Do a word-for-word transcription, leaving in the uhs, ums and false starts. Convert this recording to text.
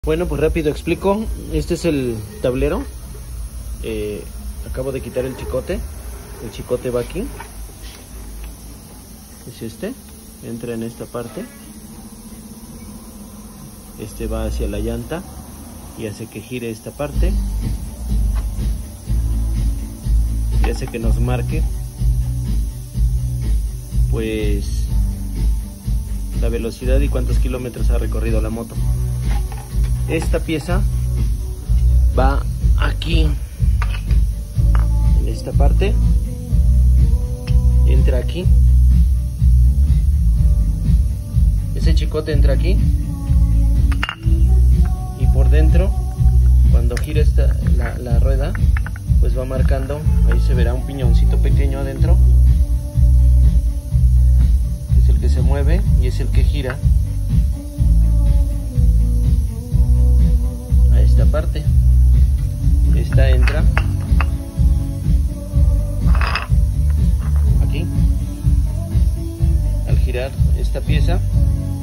Bueno, pues rápido explico. Este es el tablero. Eh, acabo de quitar el chicote. El chicote va aquí. Es este. Entra en esta parte. Este va hacia la llanta y hace que gire esta parte. Y hace que nos marque pues la velocidad y cuántos kilómetros ha recorrido la moto. Esta pieza va aquí, en esta parte, entra aquí, ese chicote entra aquí y por dentro, cuando gira esta, la, la rueda, pues va marcando, ahí se verá un piñoncito pequeño adentro, es el que se mueve y es el que gira esta parte. Esta entra aquí. Al girar esta pieza